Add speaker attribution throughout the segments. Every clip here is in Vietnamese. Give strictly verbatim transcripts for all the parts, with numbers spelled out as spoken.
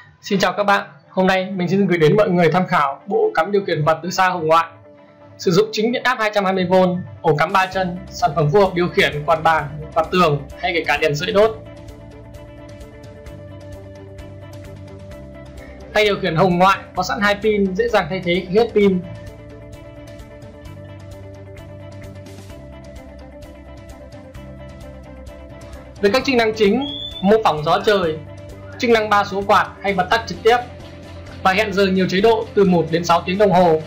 Speaker 1: Xin chào các bạn, hôm nay mình xin gửi đến mọi người tham khảo bộ cắm điều khiển quạt từ xa hồng ngoại. Sử dụng chính điện áp hai trăm hai mươi vôn, ổ cắm ba chân, sản phẩm phù hợp điều khiển quạt bàn, quạt tường hay kể cả đèn sưởi đốt. Tay điều khiển hồng ngoại có sẵn hai pin, dễ dàng thay thế khi hết pin. Với các chức năng chính: mô phỏng gió trời, chức năng ba số quạt hay bật tắt trực tiếp, và hẹn giờ nhiều chế độ từ một đến sáu tiếng đồng hồ.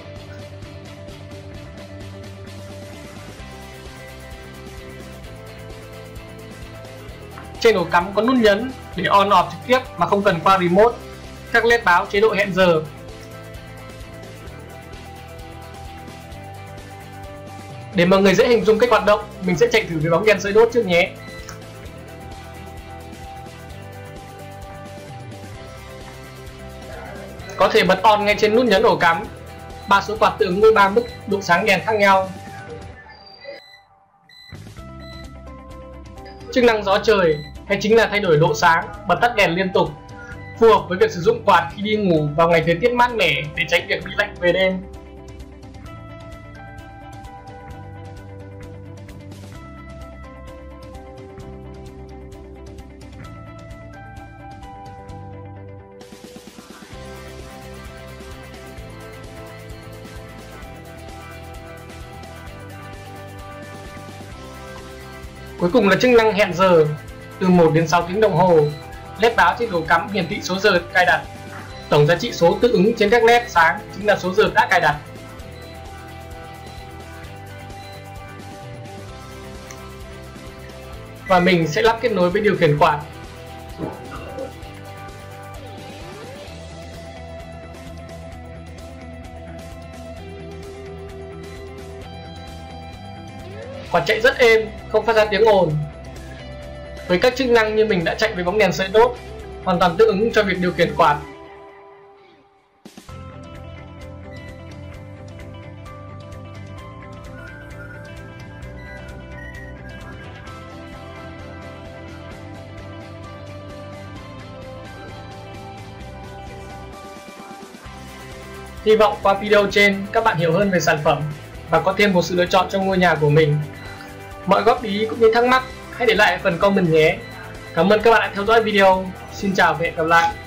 Speaker 1: Trên ổ cắm có nút nhấn để on off trực tiếp mà không cần qua remote, các led báo chế độ hẹn giờ. Để mọi người dễ hình dung cách hoạt động, mình sẽ chạy thử với bóng đèn sưởi đốt trước nhé. Có thể bật on ngay trên nút nhấn ổ cắm. Ba số quạt tương ứng với ba mức độ sáng đèn khác nhau. Chức năng gió trời hay chính là thay đổi độ sáng, bật tắt đèn liên tục, phù hợp với việc sử dụng quạt khi đi ngủ vào ngày thời tiết mát mẻ để tránh việc bị lạnh về đêm. Cuối cùng là chức năng hẹn giờ từ một đến sáu tiếng đồng hồ. Led báo trên ổ cắm hiển thị số giờ cài đặt. Tổng giá trị số tương ứng trên các led sáng chính là số giờ đã cài đặt. Và mình sẽ lắp kết nối với điều khiển quạt. Quạt chạy rất êm, không phát ra tiếng ồn. Với các chức năng như mình đã chạy với bóng đèn sưởi đốt, hoàn toàn tương ứng cho việc điều khiển quạt. Hy vọng qua video trên các bạn hiểu hơn về sản phẩm và có thêm một sự lựa chọn trong ngôi nhà của mình. Mọi góp ý cũng như thắc mắc hãy để lại phần comment nhé. Cảm ơn các bạn đã theo dõi video. Xin chào và hẹn gặp lại.